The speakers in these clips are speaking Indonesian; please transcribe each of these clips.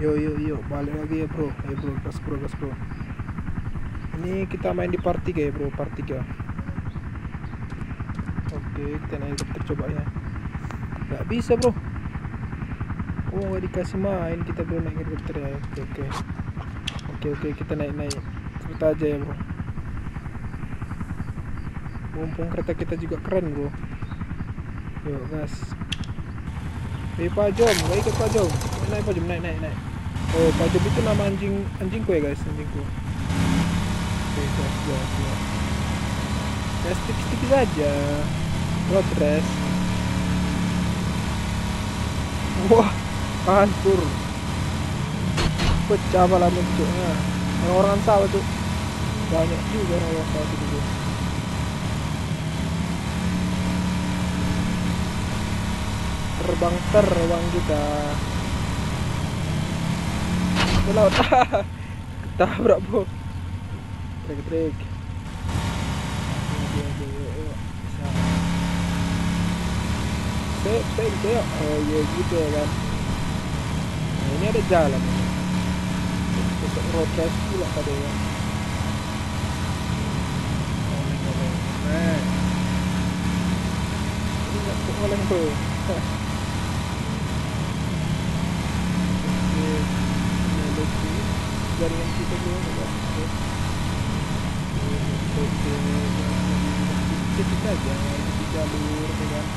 Yuk, balik lagi ya bro. Ayo bro, gas bro. Ini kita main di part 3 ya bro, part 3. Oke, kita naik helikopter coba ya. Gak bisa bro. Oh, gak dikasih main, kita belum naik helikopter ya. Oke, kita naik kereta aja ya bro. Mumpung kereta kita juga keren bro. Yuk gas. Pak Jom, gak ikut Pak Jom. Naik Pak Jom, naik. Oh, Pak Jom itu nama anjingku ya guys, anjingku. Oke, gas. Gas tipis-tipis aja. Road race. Wah, hancur. Pecah malah munculnya. Orang-orang sawah tuh. Banyak juga orang sawah itu. Terbang kita ke laut. Ketabrak bro. Trik. Saya. Oh iya gitu ya kan. Nah, ini ada jalan. Besok road race pula tadi ya. Nah, ini nggak oleng bro. Jaringan kita dulu kita aja di jalur kan.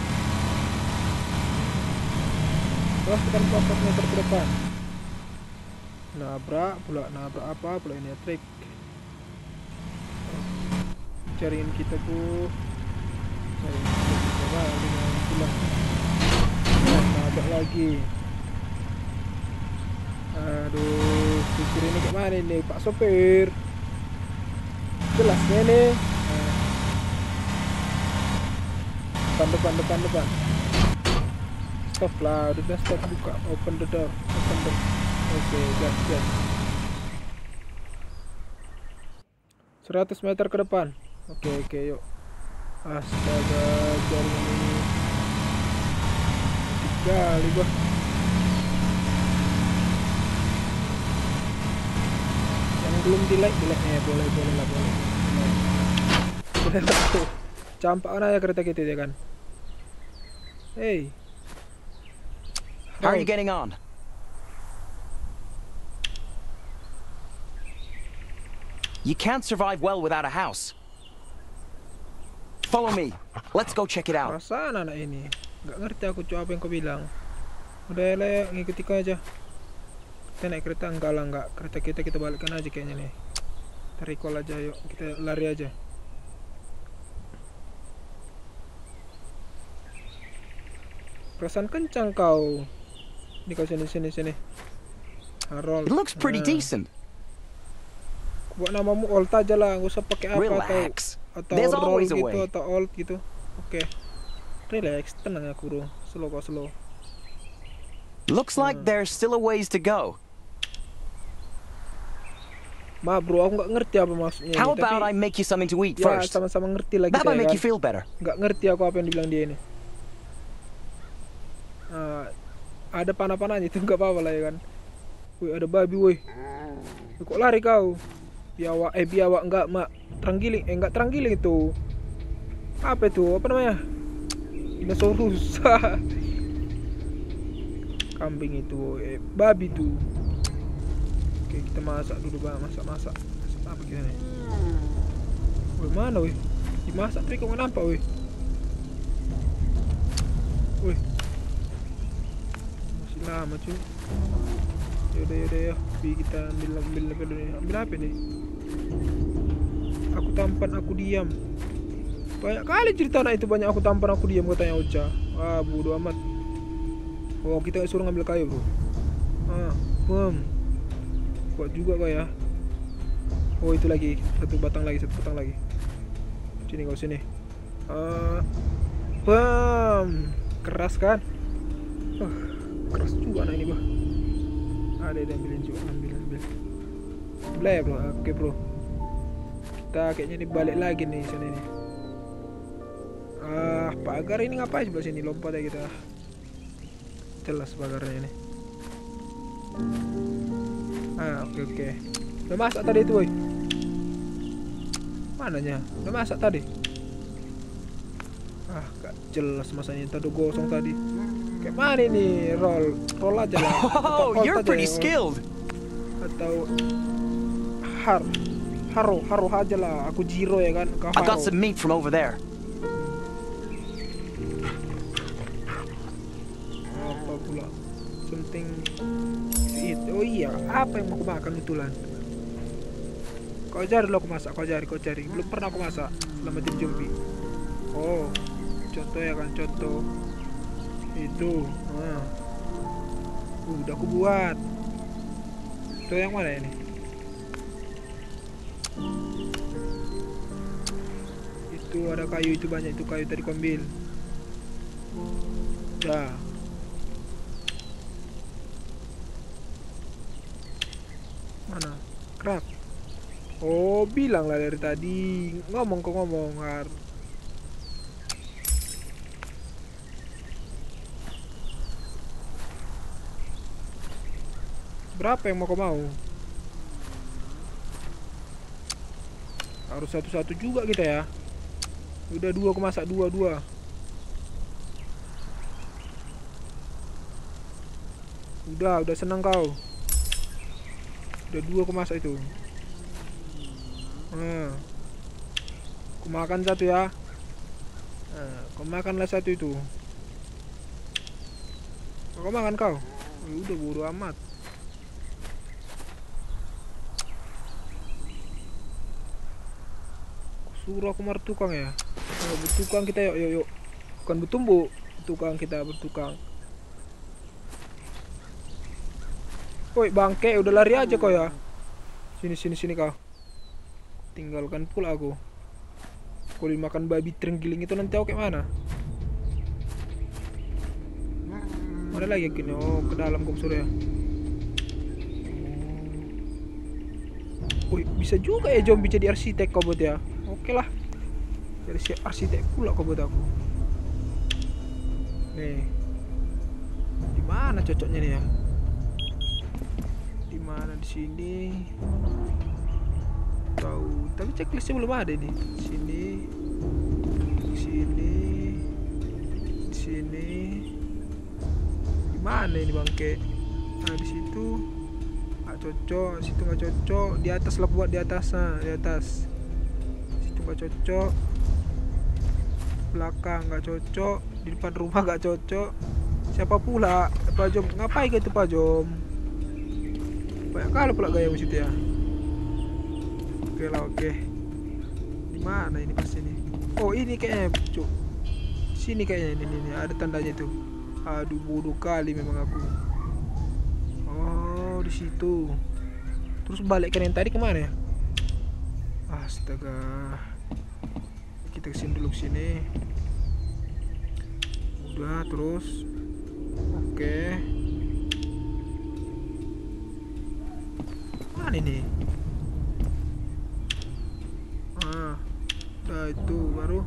Terus tekan 4 meter ke depan. Nabrak apa pula ini ya, trik. Jaringan kita tuh nabrak lagi. Aduh, supir ini kemana nih Pak sopir? Jelasnya nih. Depan. Stop lah, udah stop, buka, open the door. Oke, gas. 100 meter ke depan. Oke, yuk. Astaga, jaringan ini kali gua. Belum dilek ya, boleh lah. Campak ya kereta kita ya kan. Hey, how are you getting on? You can't survive well without a house. Follow me. Let's go check it out. Perasaan anak ini nggak ngerti aku apa yang kau bilang. Udah lah ya, ngikuti kau aja. Kita naik kereta enggak, kereta kita balikkan aja kayaknya nih. Kita recall aja, yuk kita lari aja. Perasaan kencang kau. Ini kau sini. Harold. It looks pretty decent. Buat namamu Old aja lah, nggak usah pakai apa. Relax. Atau roll gitu atau old gitu. Oke. Relax, tenang ya bro. Slow. Looks like there's still a ways to go. Ma bro, aku nggak ngerti apa maksudnya. How about I make you something to eat ya, first? sama-sama ngerti lagi. That might make kan? you feel better. Nggak ngerti aku apa yang dibilang dia ini. Ada panah-panahnya itu nggak apa-apa lah ya kan. Wih, ada babi woi. Kok lari kau? Biawak nggak mak terenggiling, nggak terenggiling itu. Apa itu? Apa namanya? Dinosaurus. Kambing itu, babi tuh. Oke, kita masak dulu bang, masak apa kita nih? Woi mana woi? Dimasak tapi kok nggak nampak woi? Masih lama cuy. Yaudah ya, kita ambil apa nih? Aku tampan, aku diam. Banyak kali cerita anak itu, banyak aku tampan, aku diam katanya Ocha. Wah bodo amat. Oh kita suruh ngambil kayu bro. Kuat juga kau ya. Oh itu lagi satu batang lagi. Sini kau sini. Keras kan? Keras juga anak ini bro. Ada ambilin juga, ambil. Boleh ya bro. Oke bro. Kita kayaknya ini balik lagi nih sana ini. Pagar ini ngapain sebelah sini? Lompat ya kita. Jelas pagarnya ini. Oke. Udah masak tadi itu, boy. Mananya? Udah masak tadi. Gak jelas masanya tadi gosong tadi. Kayak mana ini? Roll aja lah. Oh, you're pretty skilled. Atau haro aja lah. Aku Jiro ya kan. Kau I got haro. some meat from over there. Apa pula? Something to eat. Oh iya, apa yang mau aku makan itulan? Kau cari lo aku masak, kau cari. Belum pernah aku masak selama jadi zombie. Oh, contoh ya kan, contoh. Itu. Udah aku buat. Itu yang mana ini? Itu ada kayu, itu banyak itu kayu tadi ku ambil. Dah. Mana? Crab. Oh, bilang lah dari tadi. Ngomong Har. Berapa yang mau kau mau? Harus satu-satu juga kita ya. Udah 2 aku masak 2. Udah senang kau. Udah 2 aku masak itu. Aku makan 1 ya. Kau makanlah 1 itu. Kau makan kau. Udah bodo amat. Suruh aku bertukang ya. Bertukang kita yuk. Bukan bertumbuh, bertukang kita bertukang. Woi bangke, udah lari aja kau ya. Sini kau. Tinggalkan pula aku. Kalau dimakan babi terenggiling itu nanti aku kayak mana? Ada lagi gini. Oh, ke dalam kau suruh ya. Woi, bisa juga ya zombie jadi arsitek kau buat ya. Oke lah. Jadi si arsitek pula kau buat aku. Nih. Di mana cocoknya nih ya? Di mana di sini? Tahu, tapi checklistnya belum ada nih. Sini. Di mana ini bangke? Nah, di situ. Nggak cocok, situ nggak cocok. Di atas lah buat, di atas. Di atas. Situ nggak cocok. Belakang nggak cocok. Di depan rumah nggak cocok. Siapa pula? Pak Jom, ngapain gitu Pak Jom? Banyak kali pula gaya situ ya. Oke. Di mana ini pas ini? Oh, ini kayaknya, cuk. Sini kayaknya ini ada tandanya tuh. Aduh, bodoh kali memang aku. Oh, di situ. Terus balikkan yang tadi kemana ya? Astaga. Kita kesini dulu, sini. Udah, terus. Oke. Mana ini? Udah itu baru.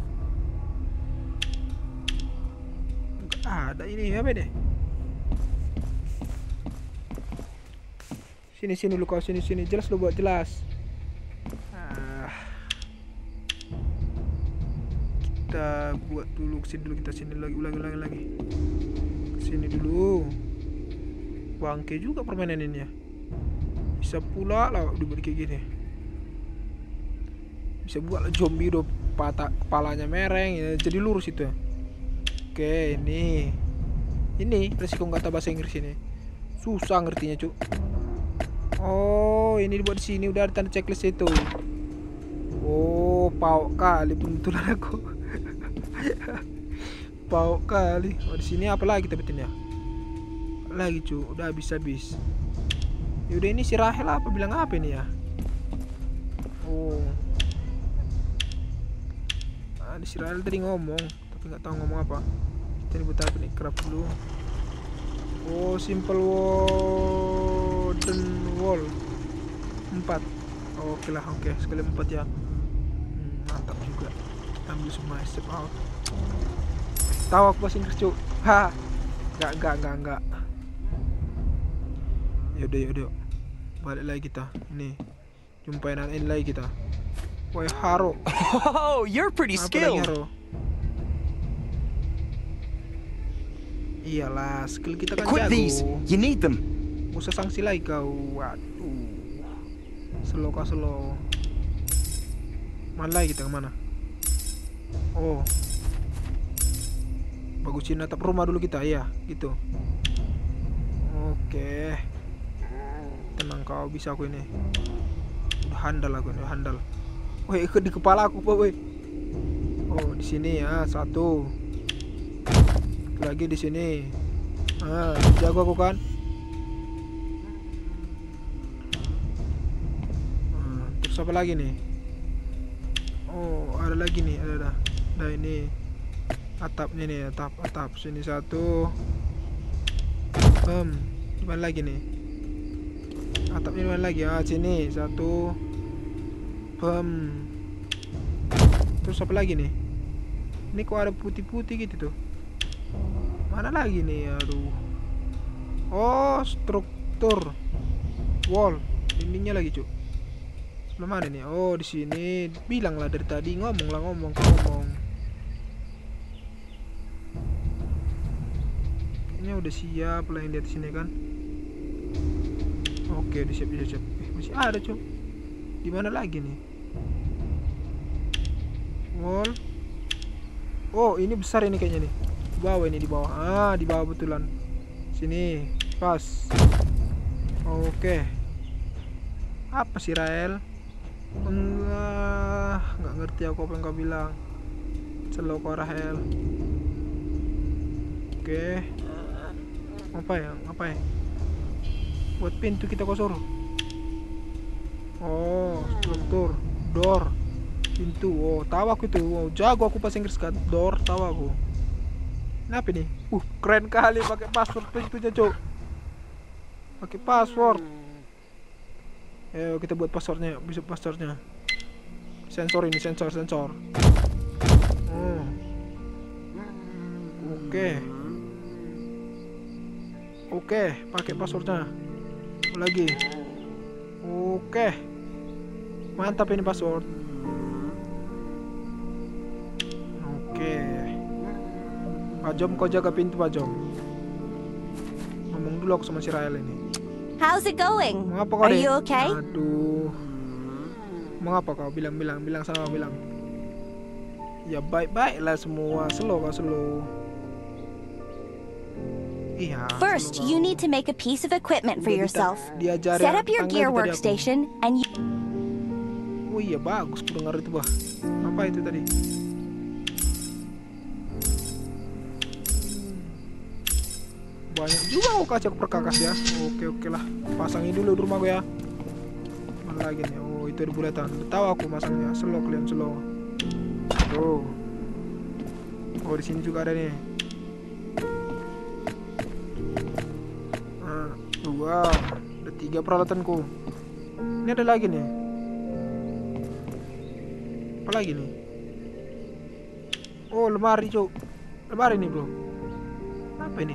Enggak ada ini apa deh? Sini lu kau, sini jelas lu buat jelas. Kita buat dulu, kesini dulu, kita sini lagi, ulangi. Kesini dulu. Bangke juga permainan ini ya. Bisa pula lah dibuat kayak gini. Bisa buat lah zombie udah patah kepalanya mereng ya, jadi lurus itu ya. Oke, ini resiko nggak tahu bahasa Inggris ini. Susah ngertinya, cuk. Oh, ini dibuat di sini udah ada tanda checklist itu. Oh, pauk kali benturan aku. Pauk kali. Oh, di sini apa lagi dapetin ya? Lagi, cuk. Udah habis. Yaudah, ini si Rahel apa bilang apa ini ya? Oh. Ada si Rahel tadi ngomong, tapi nggak tahu ngomong apa. Kita dibuat apa nih? Craft dulu. Oh, simple wooden wall 4. Oke lah, oke. Sekali 4 ya. Mantap juga. Kita ambil semua, step out. Tahu aku bahasa Inggris, cuk. Enggak. Yaudah. Balik lagi kita. Ini. Jumpain anak ini lagi kita. Woi Haro. Oh, you're pretty Apa lagi skilled. Haro? Iyalah, skill kita kan Equip jago. these. You need them. Gak usah sanksi lagi kau. Waduh. Slow. Mana lagi kita kemana? Oh. Bagusin atap rumah dulu kita, ya, gitu. Oke. Tenang kau, bisa aku ini. Udah handal aku, udah handal. Woi, ikut di kepala aku, Pak, woi. Oh, di sini ya, satu. Lagi di sini. Jago aku kan. Terus apa lagi nih? Oh, ada lagi nih, ada. Nah, ini atapnya nih, atap sini satu. Di mana lagi nih? Atapnya di mana lagi? Sini satu. Terus apa lagi nih? Ini kok ada putih-putih gitu tuh. Mana lagi nih? Aduh. Oh, struktur wall. Dindingnya lagi, Cuk. Sebelah mana nih? Oh, di sini. Bilanglah dari tadi, ngomong. Kayaknya udah siap lah yang di atas sini kan. Oke, udah siap. Masih ada, Cuk. Di mana lagi nih? Wall. Oh, ini besar ini kayaknya nih. Di bawah ini, di bawah. Di bawah betulan. Sini, pas. Oke. Apa sih, Rael? Nggak ngerti aku apa yang kau bilang. Slow kau, Rahel. Oke. Apa ya? Buat pintu kita kau suruh. Oh, struktur, door, pintu. Oh, tahu aku itu. Oh, jago aku pas Inggris kan. Door, tahu aku. Kenapa nih? Keren kali pakai password pintunya, Cok. Pakai password. Ayo kita buat passwordnya, bisa passwordnya. Sensor ini, sensor. Oke, pakai passwordnya. Lagi. Oke. Mantap ini password. Oke. Pak Jom, kau jaga pintu, Pak Jom. Ngomong dulu aku sama si Rael ini. How's it going? Mengapa kau, Are Dek? you okay? Aduh. Mengapa kau? Bilang sama bilang. Ya baik-baiklah semua. Slow. Iya. First, you need to make a piece of equipment for Udah yourself. diajarin Set up your tangga gear itu tadi aku. workstation and you... Oh iya, bagus ku dengar itu, Bah. Apa itu tadi? Banyak juga kaca perkakas ya. Oke lah. Pasangin dulu di rumah gue ya. Mana lagi nih? Oh, itu ada bulatan. Tahu aku masangnya. Slow, kalian slow. Tuh. Oh, di sini juga ada nih. Dua. Ada 3 peralatanku. Ini ada lagi nih. Apa lagi nih? Oh, lemari, Cuk. Lemari nih, bro. Apa ini?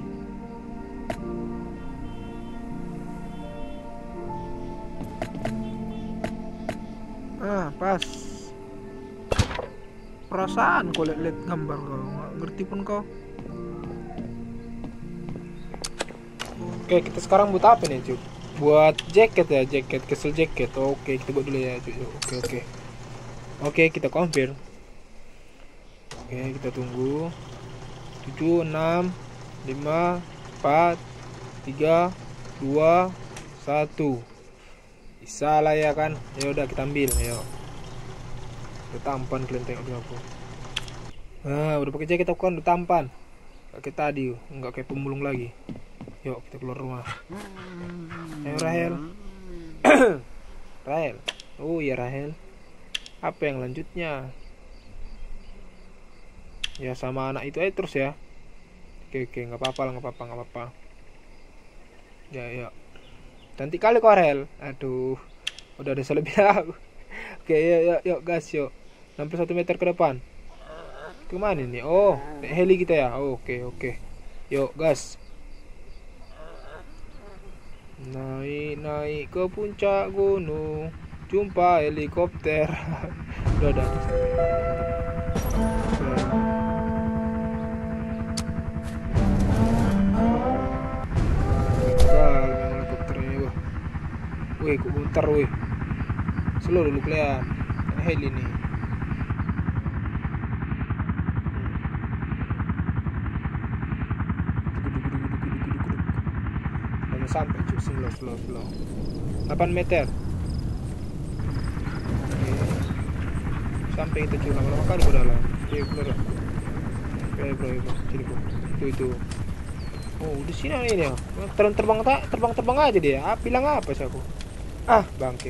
Pas. Perasaan kau lihat gambar kau, nggak ngerti pun kau. Oke, kita sekarang buat apa nih, Cuk? Buat jaket ya, castle jacket. Oke, kita buat dulu ya, Cuk. Oke, kita compare. Oke, kita tunggu. 7, 6, 5, 4, 3, 2, 1. Bisa lah ya kan? Ya udah kita ambil, ayo. Udah tampan, kalian tengok dulu aku. Udah pakai jaket aku kan, udah tampan. Kayak tadi, nggak kayak pemulung lagi. Yuk kita keluar rumah. Ayo Rahel. Rahel. Oh iya Rahel. Apa yang lanjutnya? Ya sama anak itu aja terus ya. Oke, nggak apa-apa. Ya. Cantik kali kok Rahel. Aduh. Udah ada selebih aku. Oke, yuk gas yuk. 61 meter ke depan. Kemana nih? Oh, heli kita ya. Oke. Yuk gas. Naik ke puncak gunung, jumpa helikopter. Udah sampai. Gagal memang helikopternya. Wih, kok bentar wih. Slow dulu kalian. Heli nih. Sampai cuy, slow 8 meter. Oke. Sampai kita cuy, lama-lama kali ke dalam. Oke, keluar. Bro, sini bro. Itu. Oh, di sini ini ya. Terbang aja dia. Bilang apa sih aku? Bangke.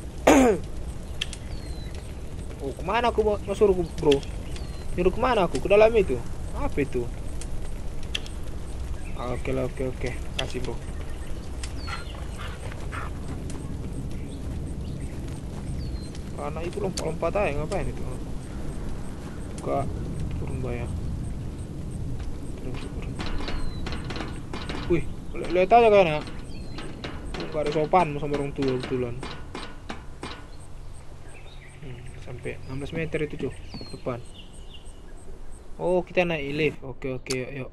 Oh, kemana aku mau suruh bro? Nyuruh kemana aku? Ke dalam itu. Apa itu? Oke. Kasih bro. Karena itu lompat aja, ngapain itu? Buka turun bayar. Turun. Wih, lihat aja kayaknya. Gak ada sopan sama orang tua betulan. Sampai 16 meter itu cuy, depan. Oh, kita naik lift. Oke, yuk.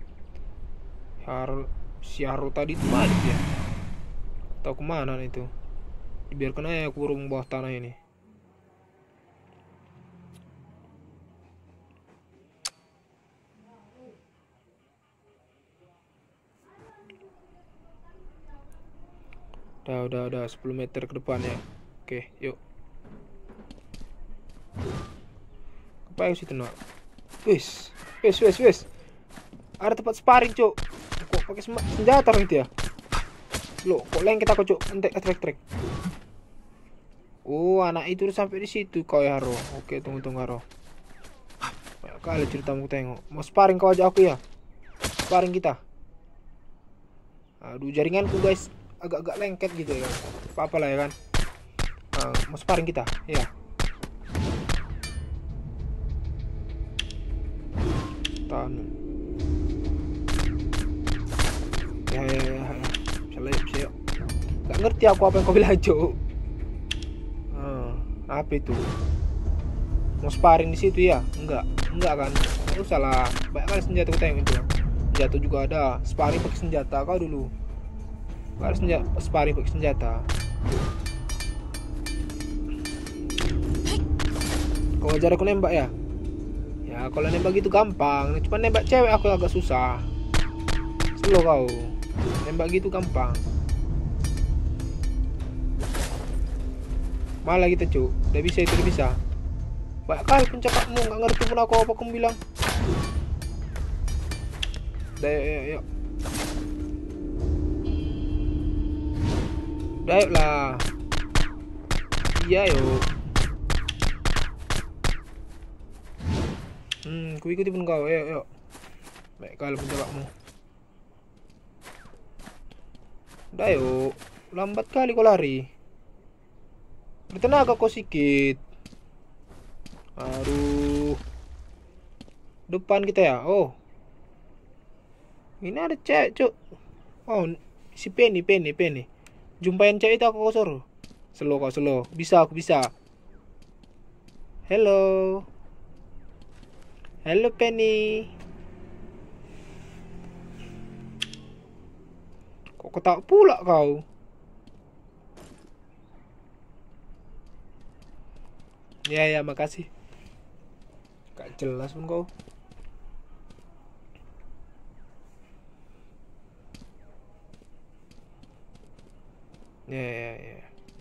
Si Haro tadi itu mana dia? Tahu kemana itu? Biarkan aja aku kurung bawah tanah ini. Udah 10 meter ke depan ya. Oke, yuk. Apa yang situ nak? Wis. Ada tempat sparring, cuk. Kok pakai senjata orang itu ya? Loh, kok lengket aku, cuk. Entek trek. Oh, anak itu udah sampai di situ kau ya, Haro. Oke, tunggu Haro. Banyak kali ceritamu tengok. Mau sparring kau aja aku ya? Sparring kita. Aduh, jaringanku guys agak lengket gitu ya. Apa lah ya kan? Mau sparring kita, ya. Tahan. Ya. Bisa yuk. Gak ngerti aku apa yang kau bilang, cuk. Apa itu? Mau sparring di situ ya? Enggak kan? Nggak usah lah. Banyak kali senjata aku tengok itu. Senjata juga ada. Sparring pakai senjata kau dulu. Gak ada sparring pakai senjata. Kau ngajar aku nembak ya? Ya kalau nembak gitu gampang. Cuma nembak cewek aku agak susah. Slow kau. Nembak gitu gampang. Malah kita cuk. Udah bisa. Banyak kali pencapakmu. Gak ngerti pun aku apa kamu bilang. Udah yuk. Udah yuk lah. Iya yuk. Ku ikuti pun kau. Yuk. Baik kali pencapakmu. Udah yuk. Lambat kali kau lari. Bertenaga kau sikit. Aduh. Depan kita ya. Oh. Ini ada cewek cuk. Oh, si Penny. Jumpain cewek itu aku suruh. Slow. Bisa, aku bisa. Hello Penny. Kok ketawa pula kau? Ya, makasih. Gak jelas pun kau. Ya.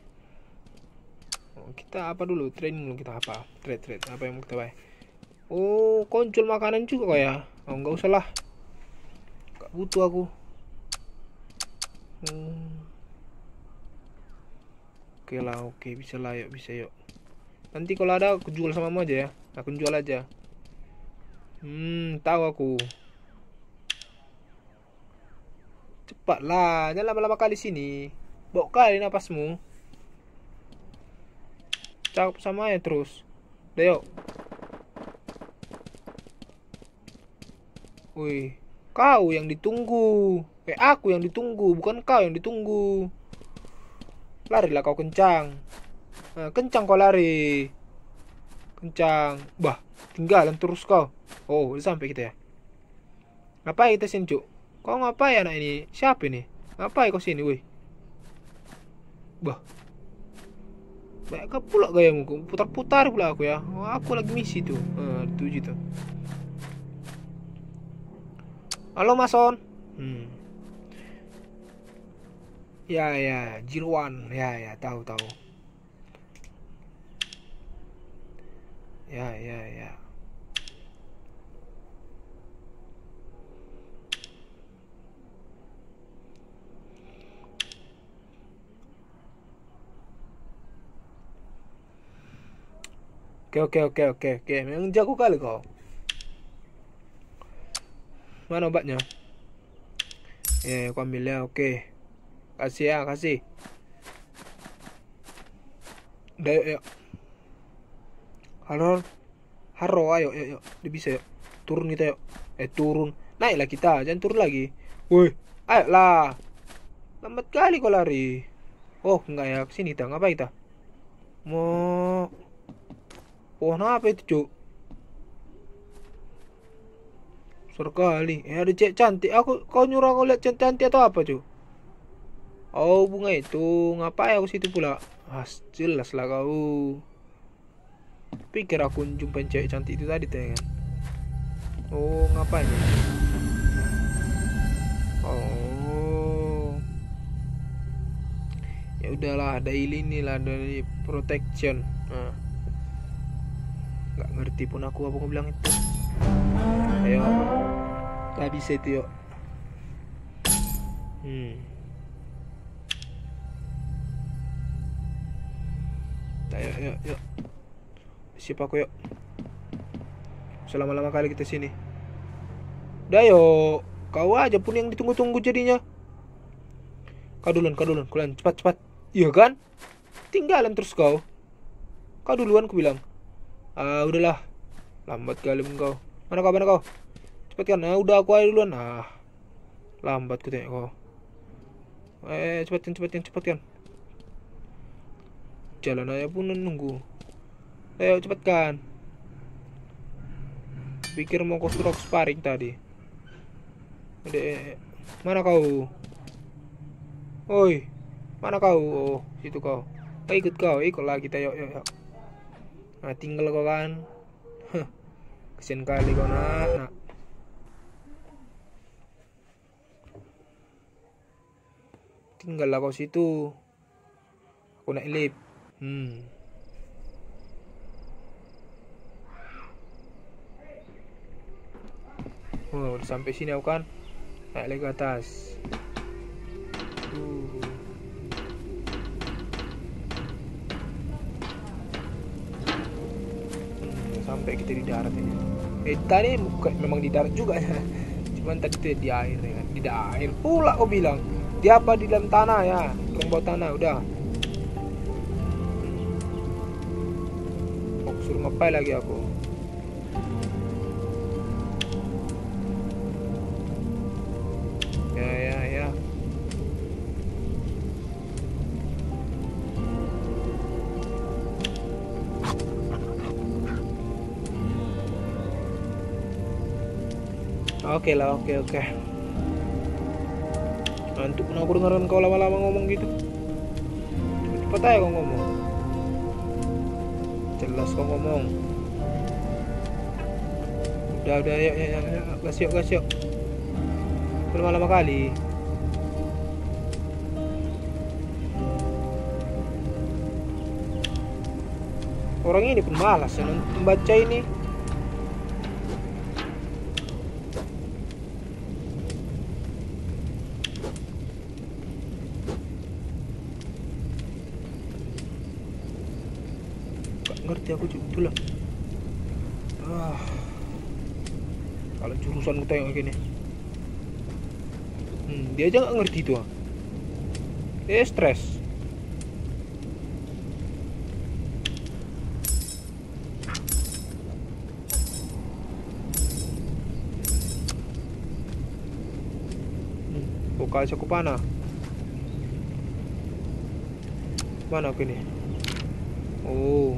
Oh, kita apa dulu? Training dulu kita apa? Trade. Apa yang mau kita buy? Oh, konsul makanan juga kok ya? Oh, nggak usah lah. Gak butuh aku. Oke, bisa lah, yuk. Nanti kalau ada aku jual sama kamu aja ya. Aku jual aja. Tahu aku. Cepat lah, jangan lama-lama kali sini. Bok kali napasmu. Cakap sama ya terus. Udah yuk. Wih, kau yang ditunggu. Aku yang ditunggu, bukan kau yang ditunggu. Larilah kau kencang. Kencang kau lari. Kencang. Bah, tinggalan terus kau. Oh, udah sampai kita ya. Ngapain kita sini, Cuk? Kau ngapain anak ini? Siapa ini? Ngapain kau sini, woi? Bah. Banyak kau pula gayamu. Putar-putar pula aku ya. Oh, aku lagi misi tuh. Tujuh tuh. Halo, Mason. Ya, Jirwan. Ya, tahu. Ya. Oke. Memang jago kali kau. Mana obatnya? Aku ambil ya, oke. Kasih ya, kasih. Udah, yuk. Haro, ayo. Udah bisa yuk. Turun kita yuk. Turun. Naiklah kita, jangan turun lagi. Woi, ayolah. Lambat kali kau lari. Oh, enggak ya, kesini kita. Ngapain kita? Mau... Oh, apa itu, Cuk? Besar kali. Ada cek cantik. Kau nyuruh aku lihat cek cantik atau apa, Cuk? Oh, bunga itu. Ngapain aku situ pula? Jelas lah kau. Pikir aku jumpa cewek cantik itu tadi, kan? Oh, ngapain ya? Oh. Ya udahlah, daily inilah dari protection. Nggak ngerti pun aku apa aku bilang itu. Ayo, nggak bisa itu yuk. Yuk. Siap aku yuk. Selama-lama kali kita sini. Udah yuk. Kau aja pun yang ditunggu-tunggu jadinya. Kau duluan, cepat. Iya kan? Tinggalan terus kau. Kau duluan ku bilang. Udahlah. Lambat kali engkau. Mana kau? Cepat kan? Udah aku aja duluan. Lambat ku tengok kau. Cepat kan. Jalan aja pun nunggu. Ayo cepat kan. Pikir mau kau suruh sparring tadi. Mana kau? Oi, mana kau? Oh, situ kau. Ikutlah kita yuk. Tinggal kau kan. Kesian kali kau nak. Tinggallah kau situ. Aku naik lift. Oh, udah sampai sini aku kan. Naik lagi ke atas. Sampai kita di darat ini. Tadi memang di darat juga ya. Cuman tadi tuh di air ya kan. Di air pula kau bilang. Di apa di dalam tanah ya. Tukang bawah tanah udah. Suruh ngapain lagi aku? Ya. Oke. Ngantuk pun aku dengerin kau lama-lama ngomong gitu. Cepat aja kau ngomong. Jelas kau ngomong. Udah ya. Gas yuk. Lama-lama kali. Orang ini pun malas ya membaca ini. Gak ngerti aku juga itulah. Kalau jurusan ku tengok gini. Dia aja gak ngerti itu. Stres. Buka cukup mana? Mana aku ini? Oh.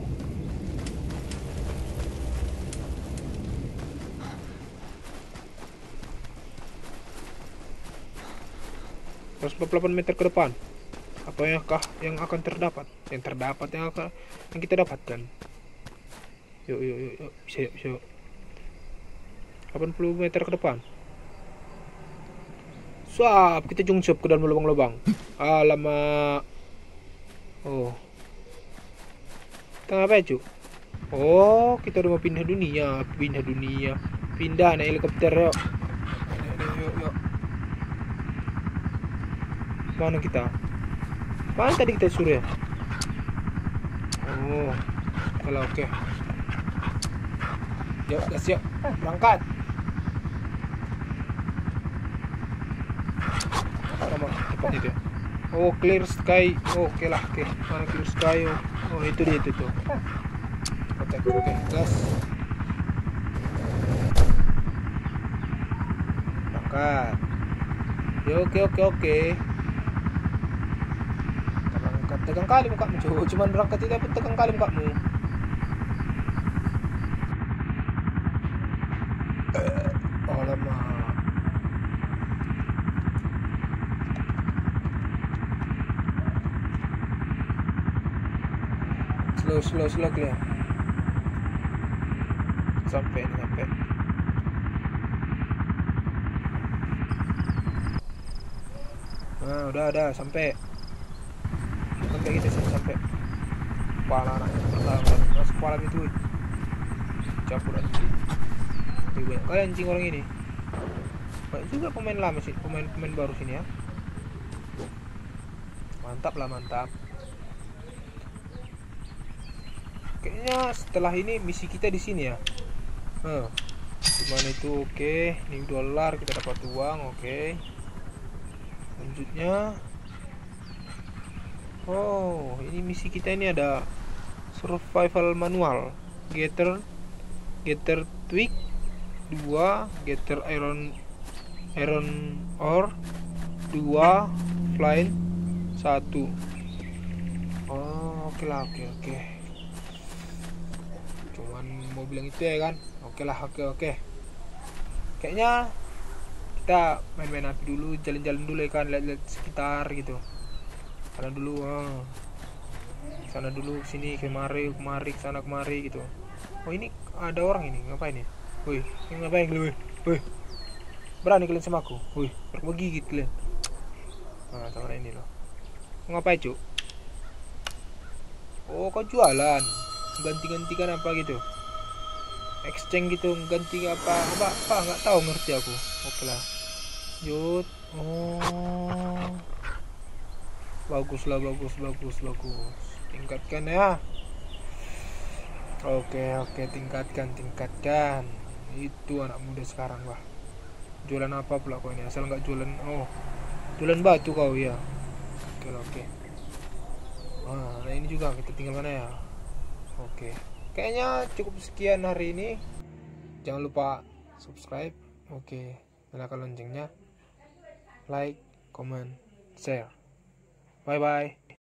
Terus 48 meter ke depan. Apa yang akan terdapat? Yang kita dapatkan. Yuk. Bisa yuk. 80 meter ke depan. Suap, kita jungsup ke dalam lubang-lubang. Alamak. Oh. Kita ngapain, Cuk? Oh, kita udah mau pindah dunia. Pindah naik helikopter, yuk. Yuk. Mana kita? Mana tadi kita suruh ya? Oh, kalau oke. Yuk, gas yuk. Berangkat. Sama tepat itu ya. Oh, clear sky. Oh, oke lah, oke. Mana clear sky? Oh, itu dia itu tuh. Oke, gas. Berangkat. Ya, oke. Berangkat. Tegang kali mukamu, cuman berangkat tidak pun tegang kali mukamu. Alamak. Slow clear. Sampai. Nah, udah sampai kita sampai. Kepala anaknya masuk kepala itu. Campur anjing. Banyak kali anjing orang ini. Banyak juga pemain lama sih, pemain baru sini ya. Mantap. Kayaknya setelah ini misi kita di sini ya. Gimana itu? Oke, ini $, kita dapat uang. Oke. Selanjutnya, oh, ini misi kita ini ada survival manual. Gather twig 2, gather iron ore 2, flint 1. Oh, oke. Cuman mau bilang itu ya kan. Oke. Kayaknya kita main-main api dulu, jalan-jalan dulu ya kan, lihat-lihat sekitar gitu. Sana dulu, sini kemari, kesana kemari gitu. Oh, ini ada orang ini, ngapain ya? Woi, ini ngapain lu? Woi, berani kalian sama aku? Woi, bergigit kalian. Nah, sama ini loh. Ngapain, Cuk? Oh, kau jualan, ganti-gantikan apa gitu? Exchange gitu, ganti apa nggak tahu, ngerti aku. Oke lah. Yut. Oh, bagus. Tingkatkan ya. Oke, tingkatkan. Itu anak muda sekarang, wah. Jualan apa pula kau ini? Asal nggak jualan. Oh, jualan batu kau ya. Oke. Nah, ini juga kita tinggal mana ya? Oke. Kayaknya cukup sekian hari ini. Jangan lupa subscribe. Oke. Nyalakan loncengnya. Like, comment, share. Bye.